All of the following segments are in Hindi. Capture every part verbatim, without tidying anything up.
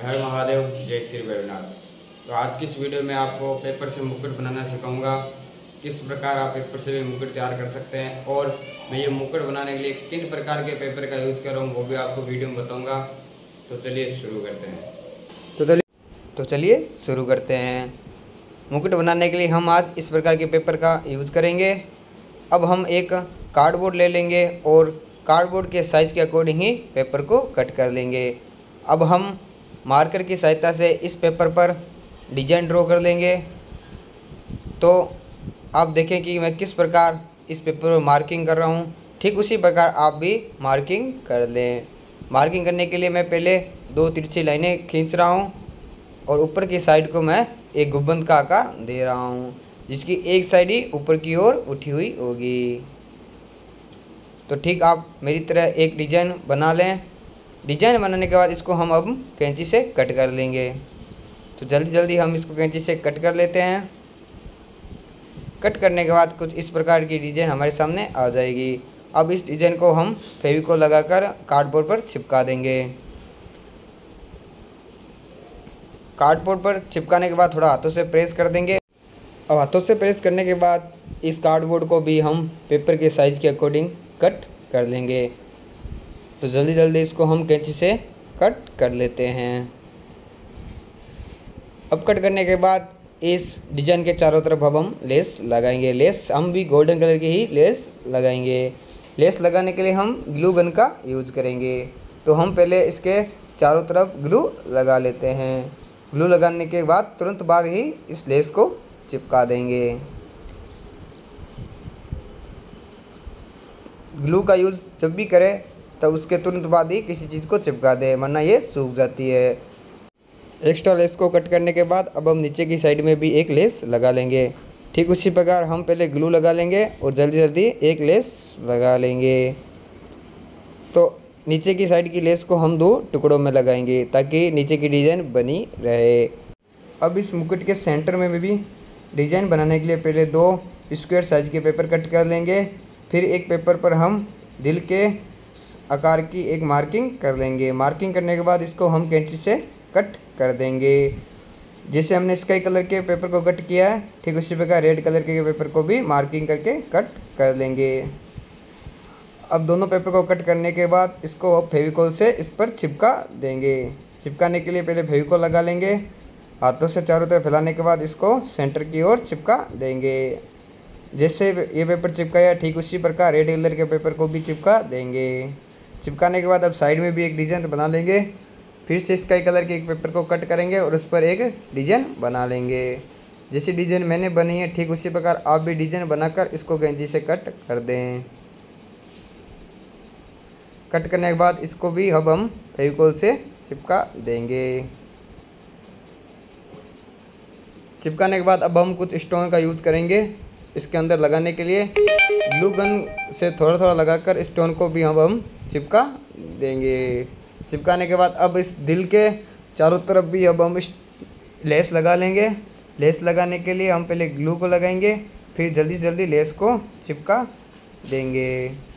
हर महादेव, जय श्री वैद्यनाथ। तो आज की इस वीडियो में आपको पेपर से मुकुट बनाना सिखाऊंगा। किस प्रकार आप पेपर से भी मुकुट तैयार कर सकते हैं और मैं ये मुकुट बनाने के लिए किन प्रकार के पेपर का यूज़ कर रहा हूँ वो भी आपको वीडियो में बताऊँगा। तो चलिए शुरू करते हैं। तो चलिए तो चलिए शुरू करते हैं। मुकुट बनाने के लिए हम आज इस प्रकार के पेपर का यूज़ करेंगे। अब हम एक कार्डबोर्ड ले लेंगे और कार्डबोर्ड के साइज़ के अकॉर्डिंग ही पेपर को कट कर लेंगे। अब हम मार्कर की सहायता से इस पेपर पर डिजाइन ड्रॉ कर लेंगे। तो आप देखें कि मैं किस प्रकार इस पेपर पर मार्किंग कर रहा हूँ, ठीक उसी प्रकार आप भी मार्किंग कर लें। मार्किंग करने के लिए मैं पहले दो तिरछी लाइनें खींच रहा हूँ और ऊपर की साइड को मैं एक गुंबद का आकार दे रहा हूँ, जिसकी एक साइड ही ऊपर की ओर उठी हुई होगी। तो ठीक आप मेरी तरह एक डिज़ाइन बना लें। डिज़ाइन बनाने के बाद इसको हम अब कैंची से कट कर लेंगे। तो जल्दी जल्दी हम इसको कैंची से कट कर लेते हैं। कट करने के बाद कुछ इस प्रकार की डिज़ाइन हमारे सामने आ जाएगी। अब इस डिज़ाइन को हम फेविकोल लगाकर कार्डबोर्ड पर चिपका देंगे। कार्डबोर्ड पर चिपकाने के बाद थोड़ा हाथों से प्रेस कर देंगे। अब हाथों से प्रेस करने के बाद इस कार्डबोर्ड को भी हम पेपर के साइज़ के अकॉर्डिंग कट कर लेंगे। तो जल्दी जल्दी इसको हम कैंची से कट कर लेते हैं। अब कट करने के बाद इस डिज़ाइन के चारों तरफ अब हम लेस लगाएंगे। लेस हम भी गोल्डन कलर की ही लेस लगाएंगे। लेस लगाने के लिए हम ग्लू गन का यूज़ करेंगे। तो हम पहले इसके चारों तरफ ग्लू लगा लेते हैं। ग्लू लगाने के बाद तुरंत बाद ही इस लेस को चिपका देंगे। ग्लू का यूज़ जब भी करें तब उसके तुरंत बाद ही किसी चीज़ को चिपका दें, वरना ये सूख जाती है। एक्स्ट्रा लेस को कट करने के बाद अब हम नीचे की साइड में भी एक लेस लगा लेंगे। ठीक उसी प्रकार हम पहले ग्लू लगा लेंगे और जल्दी जल्दी एक लेस लगा लेंगे। तो नीचे की साइड की लेस को हम दो टुकड़ों में लगाएंगे ताकि नीचे की डिज़ाइन बनी रहे। अब इस मुकुट के सेंटर में भी डिज़ाइन बनाने के लिए पहले दो स्क्वायर साइज के पेपर कट कर लेंगे। फिर एक पेपर पर हम दिल के आकार की एक मार्किंग कर लेंगे। मार्किंग करने के बाद इसको हम कैंची से कट कर देंगे। जैसे हमने स्काई कलर के पेपर को कट किया है, ठीक उसी प्रकार रेड कलर के पेपर को भी मार्किंग करके कट कर लेंगे। अब दोनों पेपर को कट करने के बाद इसको फेविकोल से इस पर चिपका देंगे। चिपकाने के लिए पहले फेविकोल लगा लेंगे। हाथों से चारों तरफ फैलाने के बाद इसको सेंटर की ओर चिपका देंगे। जैसे ये पेपर चिपकाया ठीक उसी प्रकार रेड कलर के पेपर को भी चिपका देंगे। चिपकाने के बाद अब साइड में भी एक डिज़ाइन बना लेंगे। फिर से स्काई कलर के एक पेपर को कट करेंगे और उस पर एक डिज़ाइन बना लेंगे। जैसी डिज़ाइन मैंने बनी है ठीक उसी प्रकार आप भी डिज़ाइन बनाकर इसको कैंची से कट कर दें। कट करने के बाद इसको भी अब हम फेविकोल से चिपका देंगे। चिपकाने के बाद अब हम कुछ स्टोन का यूज़ करेंगे इसके अंदर लगाने के लिए। ग्लू गन से थोड़ा थोड़ा लगाकर स्टोन को भी हम हम चिपका देंगे। चिपकाने के बाद अब इस दिल के चारों तरफ भी अब हम लेस लगा लेंगे। लेस लगाने के लिए हम पहले ग्लू को लगाएंगे, फिर जल्दी से जल्दी लेस को चिपका देंगे।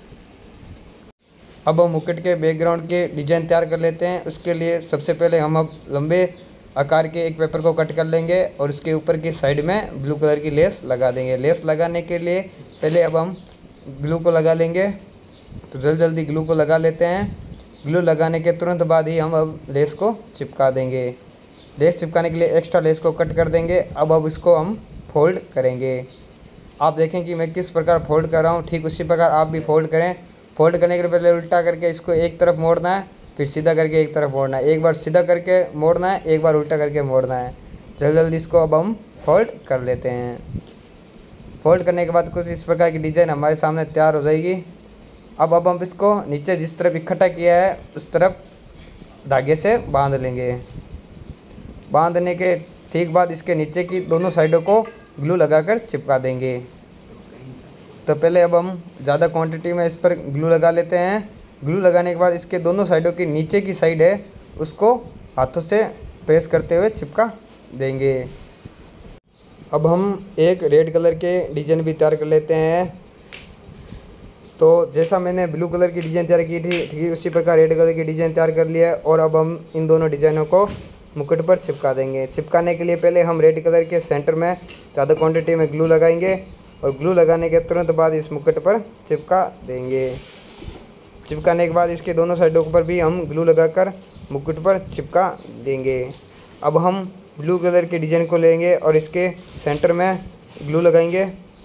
अब हम मुकुट के बैकग्राउंड के डिज़ाइन तैयार कर लेते हैं। उसके लिए सबसे पहले हम अब लंबे आकार के एक पेपर को कट कर लेंगे और उसके ऊपर की साइड में ब्लू कलर की लेस लगा देंगे। लेस लगाने के लिए पहले अब हम ग्लू को लगा लेंगे। तो जल्दी जल्दी ग्लू को लगा लेते हैं। ग्लू लगाने के तुरंत बाद ही हम अब लेस को चिपका देंगे। लेस चिपकाने के लिए एक्स्ट्रा लेस को कट कर देंगे। अब अब इसको हम फोल्ड करेंगे। आप देखें कि मैं किस प्रकार फोल्ड कर रहा हूँ, ठीक उसी प्रकार आप भी फोल्ड करें। फोल्ड करने के लिए पहले उल्टा करके इसको एक तरफ मोड़ना है, फिर सीधा करके एक तरफ मोड़ना है। एक बार सीधा करके मोड़ना है, एक बार उल्टा करके मोड़ना है। जल्दी जल्दी इसको अब हम फोल्ड कर लेते हैं। फोल्ड करने के बाद कुछ इस प्रकार की डिज़ाइन हमारे सामने तैयार हो जाएगी। अब अब हम इसको नीचे जिस तरफ इकट्ठा किया है उस तरफ धागे से बांध लेंगे। बांधने के ठीक बाद इसके नीचे की दोनों साइडों को ग्लू लगाकर चिपका देंगे। तो पहले अब हम ज़्यादा क्वांटिटी में इस पर ग्लू लगा लेते हैं। ग्लू लगाने के बाद इसके दोनों साइडों की नीचे की साइड है उसको हाथों से प्रेस करते हुए चिपका देंगे। अब हम एक रेड कलर के डिज़ाइन भी तैयार कर लेते हैं। तो जैसा मैंने ब्लू कलर की डिज़ाइन तैयार की थी ठीक उसी प्रकार रेड कलर की डिज़ाइन तैयार कर लिया है। और अब हम इन दोनों डिज़ाइनों को मुकुट पर चिपका देंगे। चिपकाने के लिए पहले हम रेड कलर के सेंटर में ज़्यादा क्वांटिटी में ग्लू लगाएंगे और ग्लू लगाने के तुरंत बाद इस मुकुट पर चिपका देंगे। चिपकाने के बाद इसके दोनों साइडों पर भी हम ग्लू लगाकर मुकुट पर चिपका देंगे। अब हम ब्लू कलर के डिज़ाइन को लेंगे और इसके सेंटर में ग्लू लगाएंगे।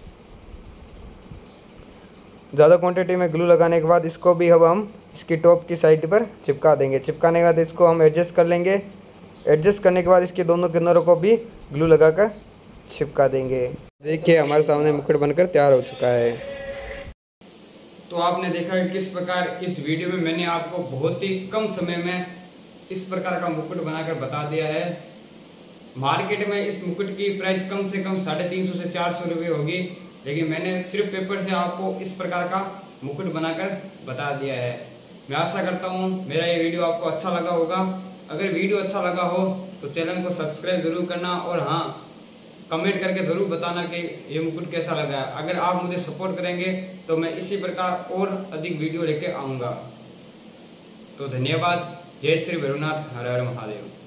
ज़्यादा क्वांटिटी में ग्लू लगाने के बाद इसको भी अब हम इसकी टॉप की साइड पर चिपका देंगे। चिपकाने के बाद इसको हम एडजस्ट कर लेंगे। एडजस्ट करने के बाद इसके दोनों किनारों को भी ग्लू लगाकर चिपका देंगे। देखिए हमारे सामने मुकुट बनकर तैयार हो चुका है। तो आपने देखा कि किस प्रकार इस वीडियो में मैंने आपको बहुत ही कम समय में इस प्रकार का मुकुट बनाकर बता दिया है। मार्केट में इस मुकुट की प्राइस कम से कम साढ़े तीन सौ से चार सौ रुपये होगी, लेकिन मैंने सिर्फ पेपर से आपको इस प्रकार का मुकुट बनाकर बता दिया है। मैं आशा करता हूँ मेरा ये वीडियो आपको अच्छा लगा होगा। अगर वीडियो अच्छा लगा हो तो चैनल को सब्सक्राइब जरूर करना और हाँ, कमेंट करके ज़रूर बताना कि ये मुकुट कैसा लगा है। अगर आप मुझे सपोर्ट करेंगे तो मैं इसी प्रकार और अधिक वीडियो लेके आऊँगा। तो धन्यवाद। जय श्री भैरवनाथ, हर हर महादेव।